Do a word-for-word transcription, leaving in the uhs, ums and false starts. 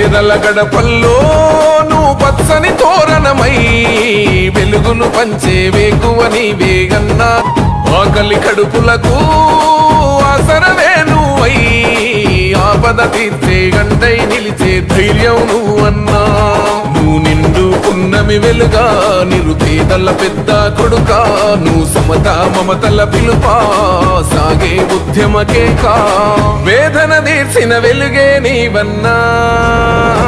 పేదల గడపల్లో నువ్వు పచ్చని తోరణమై వెలుగును పంచే వేకువ నీవేగన్నా ఆకలి కడుపులకు ఆసరవే నువ్వై ఆపద తీర్చే గంటై నిలిచే ధైర్యం నువ్వన్నా నువ్వు నిండు పున్నమి వెలుగా నిరుపేదల పెద్ద కొడుకా నువ్వు సమత మమతల పిలుపా సాగే ఉద్యమకే కా వేదన తీర్చిన వెలుగే నీవన్నా